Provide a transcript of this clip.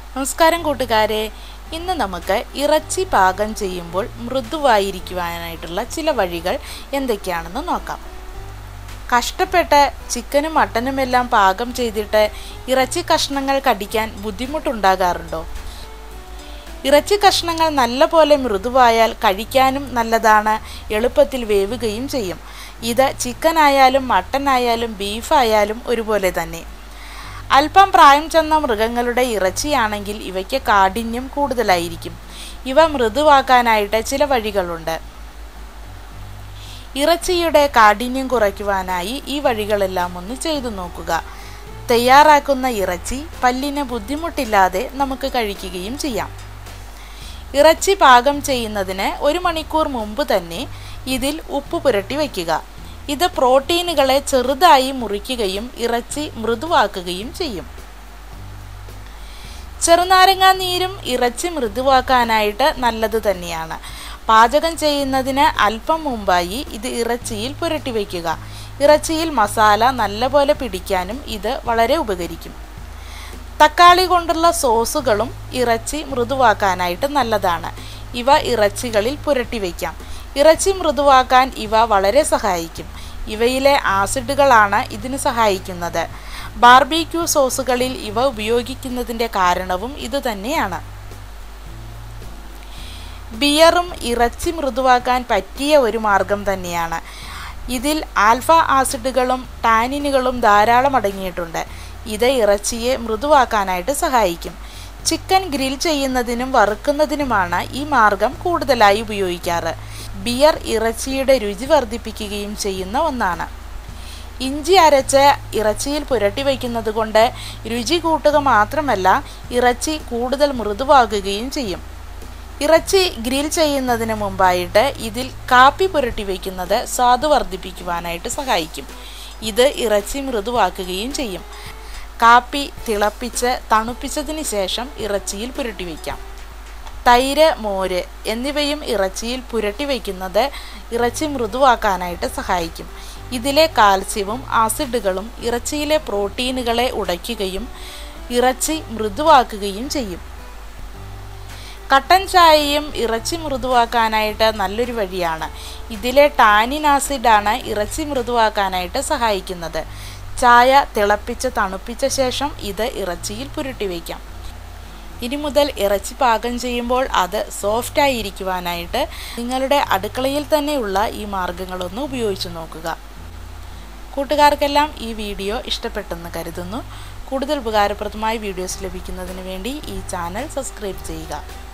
നമസ്കാരം കൂട്ടുകാരെ, ഇന്ന് നമുക്ക് ഇറച്ചി പാകം ചെയ്യുമ്പോൾ മൃദുവായിരിക്കുവാനായിട്ടുള്ള ചില വഴികൾ എന്തൊക്കെയാണെന്ന് നോക്കാം. കഷ്ടപ്പെട്ട് ചിക്കനും മട്ടനുമെല്ലാം പാകം ചെയ്തിട്ട് ഇറച്ചി കഷ്ണങ്ങൾ കടിക്കാൻ ബുദ്ധിമുട്ടുണ്ടാകാറുണ്ടോ? ഇറച്ചി കഷ്ണങ്ങൾ നല്ലപോലെ മൃദുവായാൽ കഴിക്കാനും നല്ലതാണ്, എളുപ്പത്തിൽ വേവുകയും ചെയ്യും. ഇത് ചിക്കനായാലും മട്ടനായാലും ബീഫായാലും ഒരുപോലെ തന്നെ. അല്പം പ്രായം ചെന്ന മൃഗങ്ങളുടെ ഇറച്ചിയാണെങ്കിൽ ഇവയ്ക്ക് കാഠിന്യം കൂടുതലായിരിക്കും. ഇവ മൃദുവാക്കാനായിട്ട് ചില വഴികളുണ്ട്. ഇറച്ചിയുടെ കാഠിന്യം കുറയ്ക്കുവാനായി ഈ വഴികളെല്ലാം ഒന്ന് ചെയ്തു നോക്കുക. തയ്യാറാക്കുന്ന ഇറച്ചി പല്ലിന് ബുദ്ധിമുട്ടില്ലാതെ നമുക്ക് കഴിക്കുകയും ചെയ്യാം. ഇറച്ചി പാകം ചെയ്യുന്നതിന് 1 മണിക്കൂർ മുമ്പ് തന്നെ ഇതിൽ ഉപ്പ് പുരട്ടി വയ്ക്കുക. ഇത് പ്രോട്ടീനുകളെ ചെറുതായി മുറിക്കുകയും ഇറച്ചി മൃദുവാക്കുകയും ചെയ്യും. ചെറുനാരങ്ങാ നീരും ഇറച്ചി മൃദുവാക്കാനായിട്ട് നല്ലത് തന്നെയാണ്. പാചകം ചെയ്യുന്നതിന് അല്പം മുമ്പായി ഇത് ഇറച്ചിയിൽ പുരട്ടി വയ്ക്കുക. ഇറച്ചിയിൽ മസാല നല്ലപോലെ പിടിക്കാനും ഇത് വളരെ ഉപകരിക്കും. തക്കാളി കൊണ്ടുള്ള സോസുകളും ഇറച്ചി മൃദുവാക്കാനായിട്ട് നല്ലതാണ്. ഇവ ഇറച്ചികളിൽ പുരട്ടി വയ്ക്കാം. ഇറച്ചി മൃദുവാക്കാൻ ഇവ വളരെ സഹായിക്കും. ഇവയിലെ ആസിഡുകളാണ് ഇതിന് സഹായിക്കുന്നത്. ബാർബിക്യൂ സോസുകളിൽ ഇവ ഉപയോഗിക്കുന്നതിൻ്റെ കാരണവും ഇതുതന്നെയാണ്. ബിയറും ഇറച്ചി മൃദുവാക്കാൻ പറ്റിയ ഒരു മാർഗം തന്നെയാണ്. ഇതിൽ ആൽഫ ആസിഡുകളും ടാനിനുകളും ധാരാളം അടങ്ങിയിട്ടുണ്ട്. ഇത് ഇറച്ചിയെ മൃദുവാക്കാനായിട്ട് സഹായിക്കും. ചിക്കൻ ഗ്രിൽ ചെയ്യുന്നതിനും വറുക്കുന്നതിനുമാണ് ഈ മാർഗം കൂടുതലായി ഉപയോഗിക്കാറ്. ബിയർ ഇറച്ചിയുടെ രുചി വർദ്ധിപ്പിക്കുകയും ചെയ്യുന്ന ഒന്നാണ്. ഇഞ്ചി അരച്ച് ഇറച്ചിയിൽ പുരട്ടി വയ്ക്കുന്നത് കൊണ്ട് രുചി കൂട്ടുക മാത്രമല്ല, ഇറച്ചി കൂടുതൽ മൃദുവാകുകയും ചെയ്യും. ഇറച്ചി ഗ്രിൽ ചെയ്യുന്നതിന് മുമ്പായിട്ട് ഇതിൽ കാപ്പി പുരട്ടി വയ്ക്കുന്നത് സ്വാദ് വർദ്ധിപ്പിക്കുവാനായിട്ട് സഹായിക്കും. ഇത് ഇറച്ചി മൃദുവാക്കുകയും ചെയ്യും. കാപ്പി തിളപ്പിച്ച് തണുപ്പിച്ചതിന് ശേഷം ഇറച്ചിയിൽ പുരട്ടി വയ്ക്കാം. തൈര്, മോര് എന്നിവയും ഇറച്ചിയിൽ പുരട്ടി വയ്ക്കുന്നത് ഇറച്ചി മൃദുവാക്കാനായിട്ട് സഹായിക്കും. ഇതിലെ കാൽസ്യവും ആസിഡുകളും ഇറച്ചിയിലെ പ്രോട്ടീനുകളെ ഉടയ്ക്കുകയും ഇറച്ചി മൃദുവാക്കുകയും ചെയ്യും. കട്ടൻ ചായയും ഇറച്ചി മൃദുവാക്കാനായിട്ട് നല്ലൊരു വഴിയാണ്. ഇതിലെ ടാനിൻ ആസിഡാണ് ഇറച്ചി മൃദുവാക്കാനായിട്ട് സഹായിക്കുന്നത്. ചായ തിളപ്പിച്ച് തണുപ്പിച്ച ശേഷം ഇത് ഇറച്ചിയിൽ പുരട്ടി വയ്ക്കാം. ഇനി മുതൽ ഇറച്ചി പാകം ചെയ്യുമ്പോൾ അത് സോഫ്റ്റായിരിക്കുവാനായിട്ട് നിങ്ങളുടെ അടുക്കളയിൽ തന്നെയുള്ള ഈ മാർഗങ്ങളൊന്ന് ഉപയോഗിച്ച് നോക്കുക. കൂട്ടുകാർക്കെല്ലാം ഈ വീഡിയോ ഇഷ്ടപ്പെട്ടെന്ന് കരുതുന്നു. കൂടുതൽ ഉപകാരപ്രദമായ വീഡിയോസ് ലഭിക്കുന്നതിന് വേണ്ടി ഈ ചാനൽ സബ്സ്ക്രൈബ് ചെയ്യുക.